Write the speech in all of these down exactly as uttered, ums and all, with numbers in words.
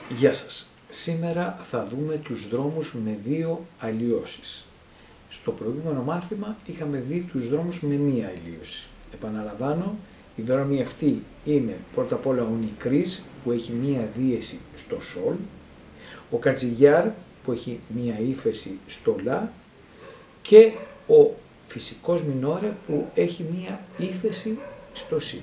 Γεια σας. Σήμερα θα δούμε τους δρόμους με δύο αλλοιώσεις. Στο προηγούμενο μάθημα είχαμε δει τους δρόμους με μία αλλοιώση. Επαναλαμβάνω, η δρόμη αυτή είναι πρώτα απ' όλα ο νικρής που έχει μία δίεση στο σολ, ο κατζιγιάρ που έχει μία ύφεση στο λα και ο φυσικός μινόρε που έχει μία ύφεση στο σι.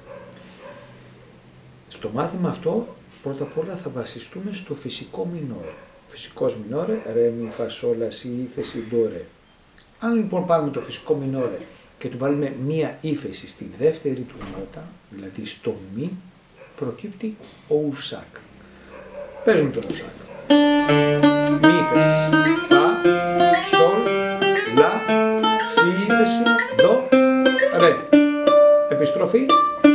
Στο μάθημα αυτό πρώτα απ' όλα θα βασιστούμε στο φυσικό μινόρε. Φυσικός μινόρε, ρε, μι, φα, σολ, λα, σι, ύφεση, ντο, ρε. Αν λοιπόν πάρουμε το φυσικό μινόρε και του βάλουμε μία ύφεση στη δεύτερη του νότα, δηλαδή στο μι, προκύπτει ο ουσάκ. Παίζουμε τον ουσάκ. Μι ύφεση, φα, σολ, λα, σι ύφεση, ντο, ρε. Επιστροφή.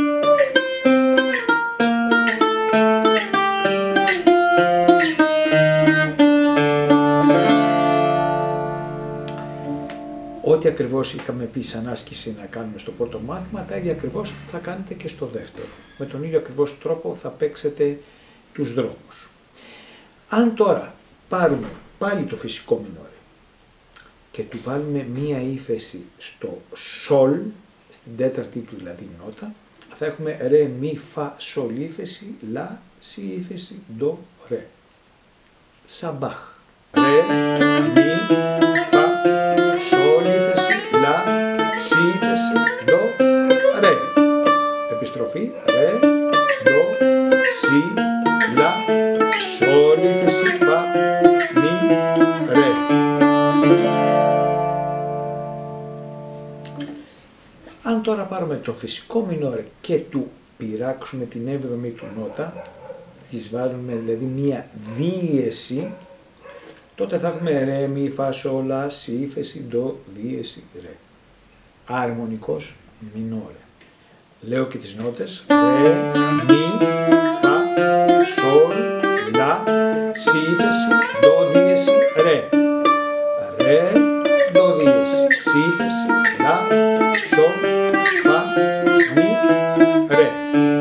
Ό,τι ακριβώς είχαμε πει σαν άσκηση να κάνουμε στο πρώτο μάθημα, τα ίδια ακριβώς θα κάνετε και στο δεύτερο. Με τον ίδιο ακριβώς τρόπο θα παίξετε τους δρόμους. Αν τώρα πάρουμε πάλι το φυσικό μινόρε και του βάλουμε μία ύφεση στο σολ, στην τέταρτη του δηλαδή νότα, θα έχουμε ρε, μι, φα, σολ ύφεση, λα, σι ύφεση, ντο, ρε. Σαμπάχ. Ρε, μι, φα, σολ ύφεση, λα, σι ύφεση, ντο, ρε. Επιστροφή, ρε, ντο, σι, λα, σολ ύφεση, φα, μι, ρε. Αν τώρα πάρουμε το φυσικό μινόρε και του πειράξουμε την έβδομη του νότα, της βάλουμε δηλαδή μία δίεση, τότε θα έχουμε ρε, μι, φα, σολ, λα, σι, ύφεση, ντο, δίεση, ρε. Αρμονικός μινόρε. Λέω και τις νότες. Ρε, μι, φα, σολ, λα, σι, ύφεση, ντο, δίεση, ρε. Ρε, ντο, δίεση, σι, ύφεση, λα, σολ, φα, μι, ρε.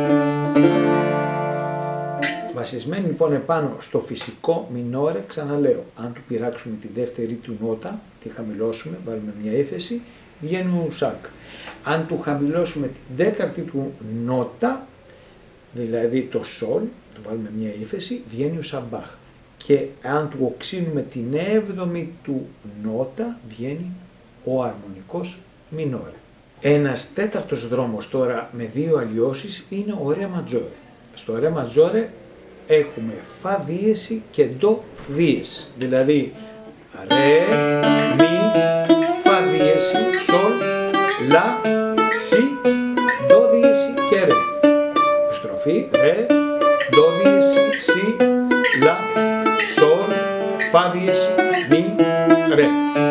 Βασισμένοι λοιπόν επάνω στο φυσικό μινόρε, ξαναλέω, αν του πειράξουμε τη δεύτερη του νότα, τη χαμηλώσουμε, βάλουμε μια ύφεση, βγαίνει ουσάκ. Αν του χαμηλώσουμε την τέταρτη του νότα, δηλαδή το σολ, του βάλουμε μια ύφεση, βγαίνει ουσαμπάχ. Και αν του οξύνουμε την έβδομη του νότα, βγαίνει ο αρμονικός μινόρε. Ένας τέταρτος δρόμος τώρα με δύο αλλοιώσεις είναι ο ρε ματζόρε. Στο ρε ματζόρε έχουμε φα δίεση και ντο δίεση, δηλαδή ρε, μι, φα δίεση, σολ, λα, σι, ντο δίεση και ρε. Επιστροφή, ρε, ντο δίεση, σι, λα, σολ, φα δίεση, μι, ρε.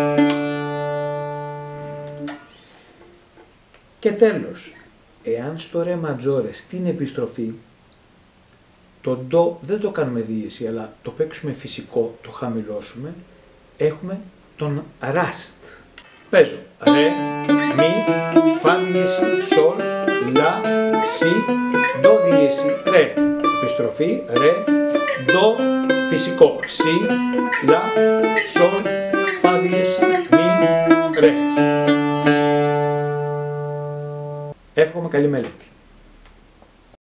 Και τέλος, εάν στο ρε ματζόρε στην επιστροφή το ντο δεν το κάνουμε δίεση, αλλά το παίξουμε φυσικό, το χαμηλώσουμε, έχουμε τον ραστ. Παίζω ρε, μι, φα δίεση, σολ, λα, σι, ντο δίεση, ρε. Επιστροφή, ρε, ντο, φυσικό, σι, λα, σολ, φα δίεση, μι, ρε. Εύχομαι καλή μελέτη.